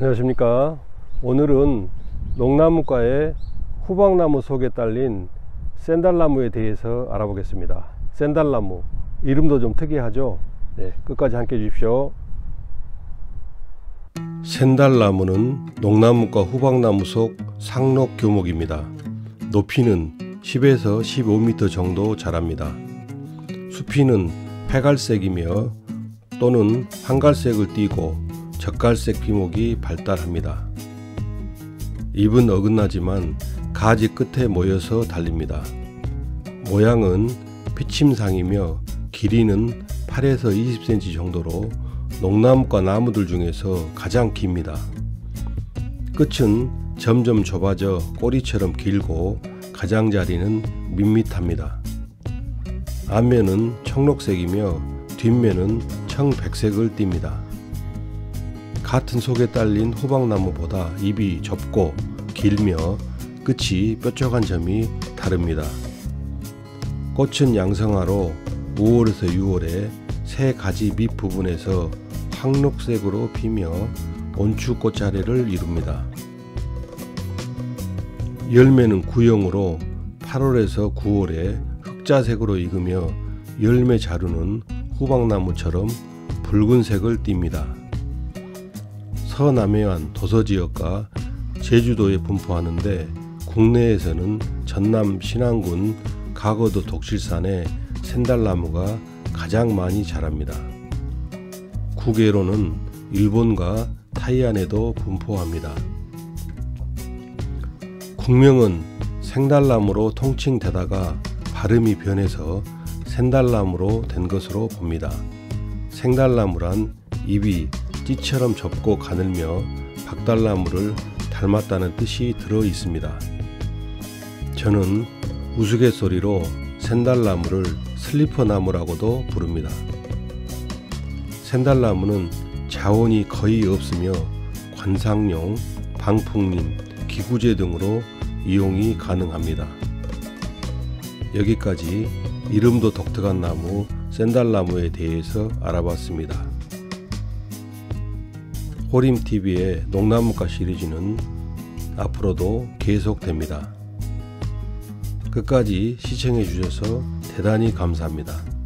안녕하십니까. 오늘은 농나무과의 후박나무 속에 딸린 샌달나무에 대해서 알아보겠습니다. 샌달나무 이름도 좀 특이하죠. 네, 끝까지 함께 해주십시오. 샌달나무는 농나무과 후박나무 속 상록 교목입니다. 높이는 10에서 15m 정도 자랍니다. 수피는 회갈색이며 또는 황갈색을 띠고 적갈색 피목이 발달합니다. 잎은 어긋나지만 가지 끝에 모여서 달립니다. 모양은 피침상이며 길이는 8에서 20cm 정도로 농나무과 나무들 중에서 가장 깁니다. 끝은 점점 좁아져 꼬리처럼 길고 가장자리는 밋밋합니다. 앞면은 청록색이며 뒷면은 청백색을 띱니다. 같은 속에 딸린 후박나무보다 잎이 좁고 길며 끝이 뾰족한 점이 다릅니다. 꽃은 양성화로 5월에서 6월에 새 가지 밑 부분에서 황록색으로 피며 온추꽃자래를 이룹니다. 열매는 구형으로 8월에서 9월에 흑자색으로 익으며 열매 자루는 후박나무처럼 붉은색을 띱니다. 서남해안 도서지역과 제주도에 분포하는데 국내에서는 전남 신안군 가거도 독실산에 샌달나무가 가장 많이 자랍니다. 국외로는 일본과 타이완에도 분포합니다. 국명은 생달나무로 통칭되다가 발음이 변해서 샌달나무로 된 것으로 봅니다. 생달나무란 잎이 띠처럼 좁고 가늘며 박달나무를 닮았다는 뜻이 들어 있습니다. 저는 우스갯소리로 샌달나무를 슬리퍼나무라고도 부릅니다. 샌달나무는 자원이 거의 없으며 관상용, 방풍림, 기구재 등으로 이용이 가능합니다. 여기까지 이름도 독특한 나무 샌달나무에 대해서 알아봤습니다. 호림TV의 농나무과 시리즈는 앞으로도 계속됩니다. 끝까지 시청해 주셔서 대단히 감사합니다.